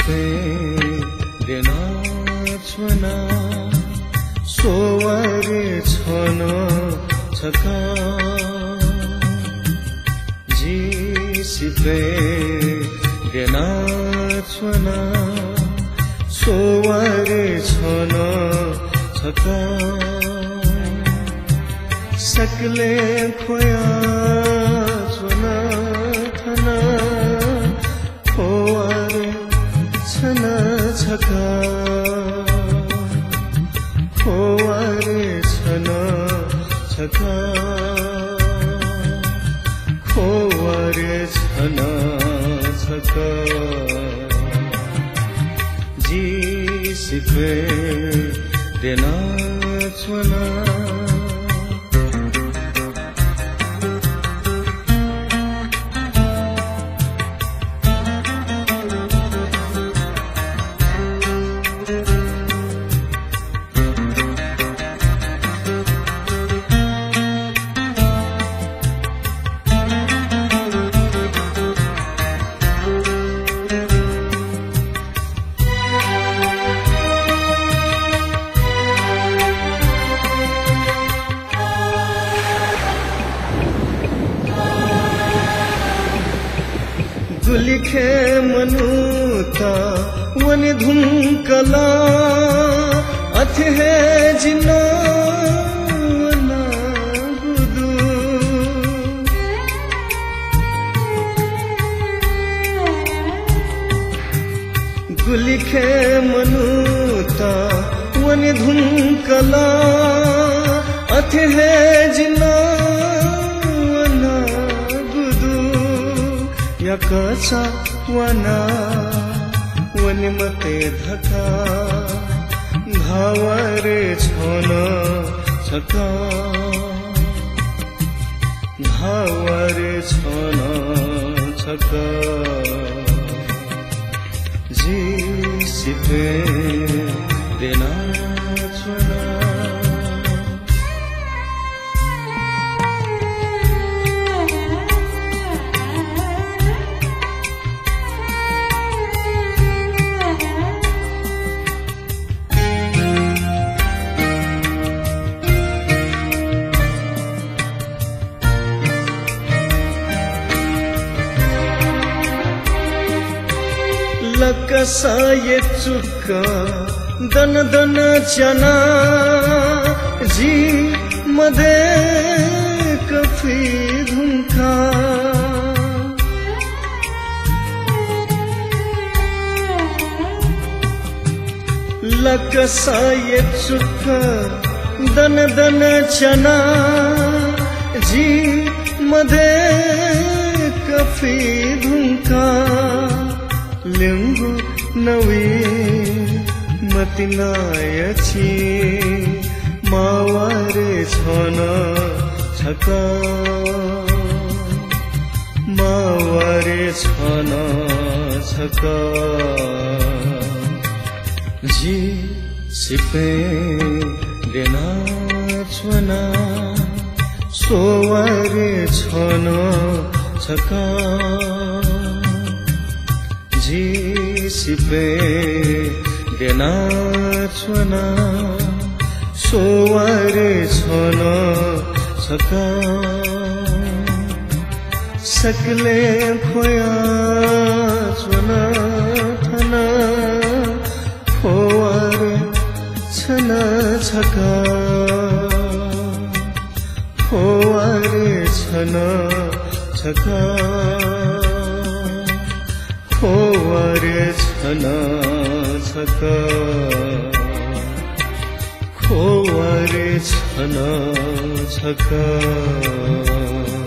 जिसिपेदेना छुना सोवारे छन छका जिसिपेदेना छुना सोवारे छन छका सकले खोया छुना थना खोवारे छन छका खोवारे छन छका खोवारे छन छका जिसिपेदेना छुना गुलिखे मनुता वन धुमकला अथे है जिना वना गुदू गुलिखे मनुता वन धुमकला अथे है जिना कचा वना वनिमते धका भावरे छन छका भावरे छन छका जिसिपेदेना छुना लकसा ये चुका दन दन चना जी मदे कफी धुमका लकसा ये चुका दन दन चना जी मदे कफी धुमका लिंगु नवी मतिनायची मावारे छन छका मावारे छन छका जिसिपेदेना छुना सोवारे छन छका जिसिपेदेना छुना सोवारे छन छका सकले खोया छुना थना खोवारे छन छका खोवारे छन छका खोवारे छन छका खोवारे छन छका